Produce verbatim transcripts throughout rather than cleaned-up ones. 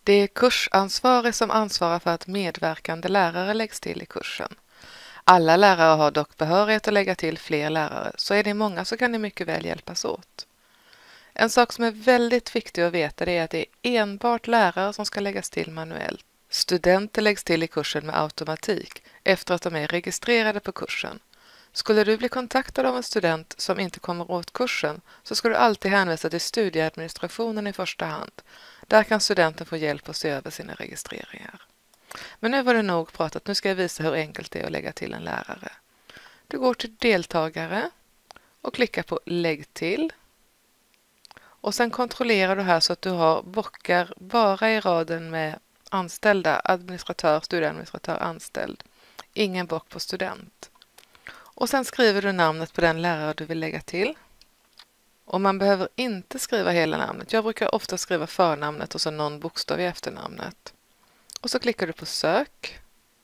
Det är kursansvarig som ansvarar för att medverkande lärare läggs till i kursen. Alla lärare har dock behörighet att lägga till fler lärare, så är det många så kan ni mycket väl hjälpas åt. En sak som är väldigt viktig att veta är att det är enbart lärare som ska läggas till manuellt. Studenter läggs till i kursen med automatik efter att de är registrerade på kursen. Skulle du bli kontaktad av en student som inte kommer åt kursen så ska du alltid hänvisa till studieadministrationen i första hand. Där kan studenten få hjälp att se över sina registreringar. Men nu var det nog pratat, nu ska jag visa hur enkelt det är att lägga till en lärare. Du går till deltagare och klickar på lägg till. Och sen kontrollerar du här så att du har bockar bara i raden med anställda, administratör, studieadministratör, anställd. Ingen bock på student. Och sen skriver du namnet på den lärare du vill lägga till. Och man behöver inte skriva hela namnet. Jag brukar ofta skriva förnamnet och så någon bokstav i efternamnet. Och så klickar du på sök.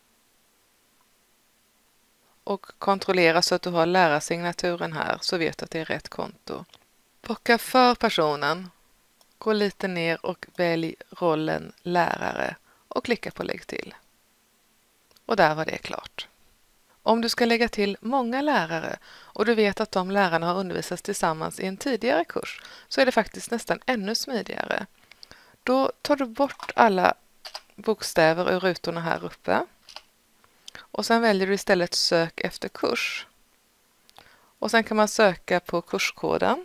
Och kontrollera så att du har lärarsignaturen här så vet du att det är rätt konto. Bocka för personen. Gå lite ner och välj rollen lärare och klicka på lägg till. Och där var det klart. Om du ska lägga till många lärare och du vet att de lärarna har undervisats tillsammans i en tidigare kurs så är det faktiskt nästan ännu smidigare. Då tar du bort alla bokstäver ur rutorna här uppe och sen väljer du istället sök efter kurs. Och sen kan man söka på kurskoden.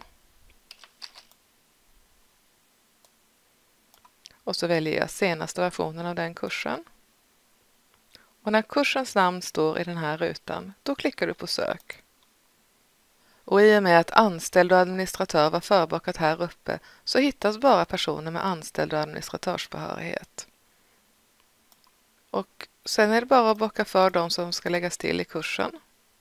Och så väljer jag senaste versionen av den kursen. Och när kursens namn står i den här rutan, då klickar du på sök. Och i och med att anställd och administratör var förbakat här uppe så hittas bara personer med anställd och administratörsbehörighet. Och sen är det bara att bocka för de som ska läggas till i kursen.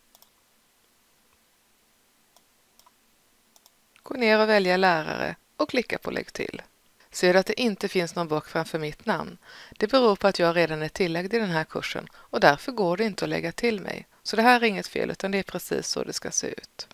Gå ner och välja lärare och klicka på lägg till. Ser du att det inte finns någon bock framför mitt namn? Det beror på att jag redan är tillagd i den här kursen och därför går det inte att lägga till mig. Så det här är inget fel utan det är precis så det ska se ut.